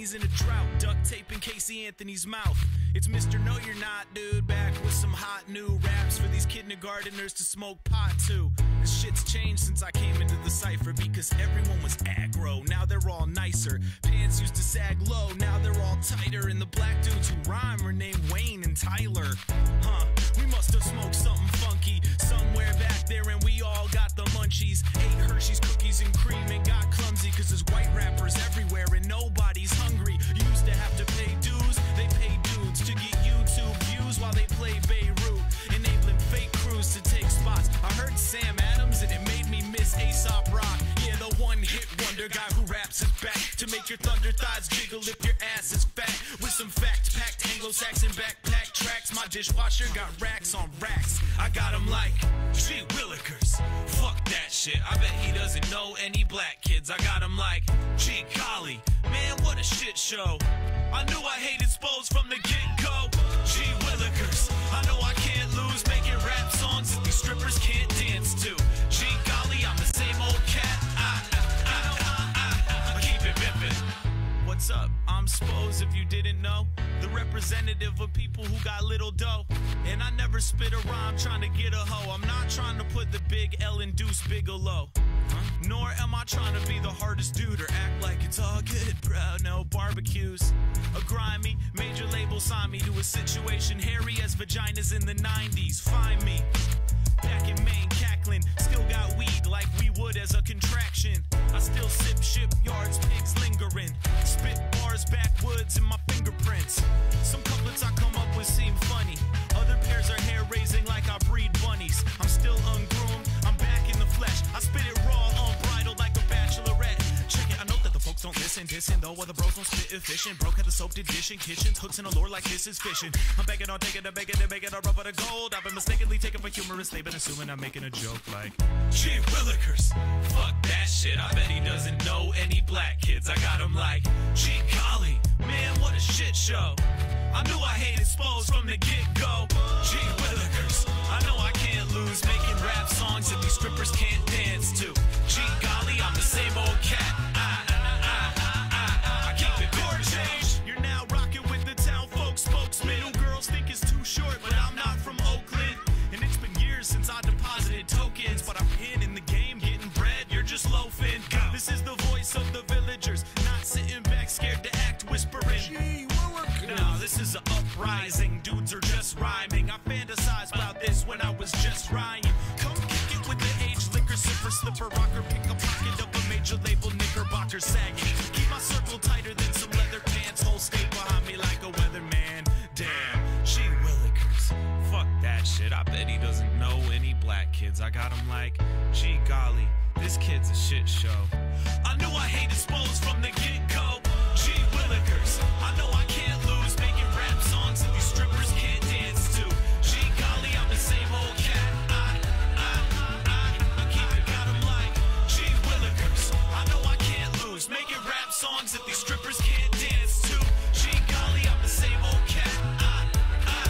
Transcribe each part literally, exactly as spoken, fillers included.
He's in a drought, duct taping Casey Anthony's mouth. It's Mister No You're Not, dude, back with some hot new raps for these kindergarteners to smoke pot to. This shit's changed since I came into the cypher because everyone was aggro. Now they're all nicer. Pants used to sag low, now they're all tighter. And the black dudes who rhyme are named Wayne and Tyler. Huh, we must have smoked something funky somewhere back there and we all got the munchies. Ate Hershey's cookies and cream and got clumsy cause there's white rappers everywhere and nobody's hungry. You used to have to pay dues, they pay dudes to get YouTube views while they play Beirut, enabling fake crews to take spots. I heard Sam Adams and it made me miss Aesop Rock. Yeah, the one-hit wonder guy who raps his back to make your thunder thighs jiggle if your ass is fat. With some fact-packed Anglo-Saxon backpack tracks, my dishwasher got racks on racks. I got him like, gee willikers, fuck that shit. I bet he doesn't know any black kids. I got him like, gee golly, man, what a shit show. I knew I hated Spose from the get-go. Gee willikers, I know I can't lose making rap songs that these strippers can't dance to. Gee golly, I'm the same old cat. I, I, I, I, I keep it pimpin'. What's up? I'm Spose, if you didn't know. The representative of people who got little dough. And I never spit a rhyme trying to get a hoe. I'm not trying to put the big L in Deuce Bigelow. Huh? Nor am I trying to be the hardest dude or act like it's all good, bro. No barbecues. A grimy major label signed me to a situation hairy as vaginas in the nineties. Find me back in Maine, cackling. Still got weed like we would as a contraction. I still sip shipyards, pigs lingering. Spit bars, backwoods, and my fingerprints. Some couplets I come up with seem funny. Other pairs are hair raising like I breed bunnies. I'm still ungroomed, I'm back in the flesh. I spit it raw, unbridled like a bachelorette. Check it, I know that the folks don't listen, dissing though other bros don't spit efficient. Broke at the soap edition, kitchens, hooks in a lure like this is fishing. I'm begging on taking, I'm begging, I'm begging, I'm rubber to gold. I've been mistakenly taken for humorous, they've been assuming I'm making a joke like, gee willikers, fuck that shit. I bet he doesn't know any black kids. I got him like, gee golly, man, what a shit show. I knew I hated Spose from the get-go. Gee willikers, I know I can't lose making rap songs that these strippers can't dance to. Gee golly, I'm the same old cat. I, I, I, I, I keep it core change. You're now rocking with the town folk spokesman. Who girls think is too short, but I'm not from Oakland. And it's been years since I deposited tokens, but I've been in the game getting bread. You're just loafing. This is the voice of the villagers, not sitting back scared to act whispering. Gee, no, this is an uprising. Dudes are just rhyming. I fantasized about this when I was just rhyming. Come kick it with the age liquor, sipper, slipper, rocker, pick a pocket of a major label knickerbocker sagging. Keep my circle tighter than some leather pants. Whole state behind me like a weatherman. Damn, gee willikers, fuck that shit. I bet he doesn't know any black kids. I got him like, gee golly, this kid's a shit show. I knew I hated Spose from the get-go. Gee willikers, I know I can't lose making rap songs that these strippers can't dance to. Gee golly, I'm the same old cat. I, I, I, I keep it, got him like, gee willikers, I know I can't lose making rap songs that these strippers can't dance to. Gee golly, I'm the same old cat. I, I,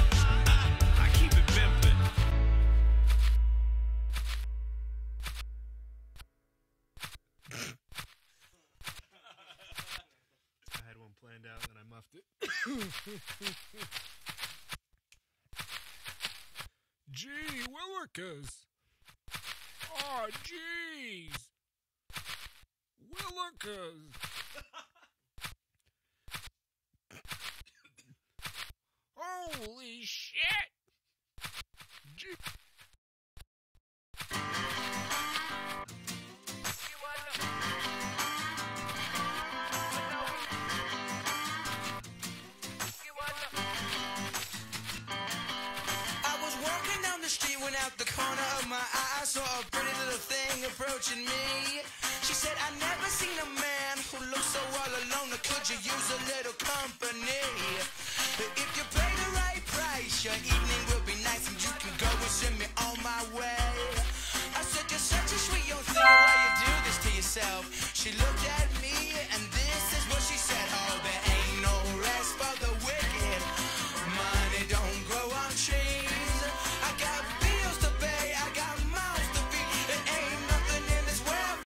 I, I keep it pimpin'. I had one planned out and I muffed it. Gee willikers. Aw, oh, jeez. Willikers. Holy shit. Gee. Out the corner of my eye, I saw a pretty little thing approaching me. She said, I never seen a man who looks so all alone. Could you use a little company? If you pay the right price, your evening